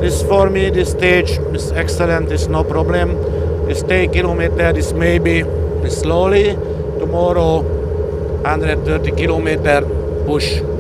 This for me, this stage is excellent, it's no problem. This 10 kilometer is maybe slowly. Tomorrow 130 kilometer push.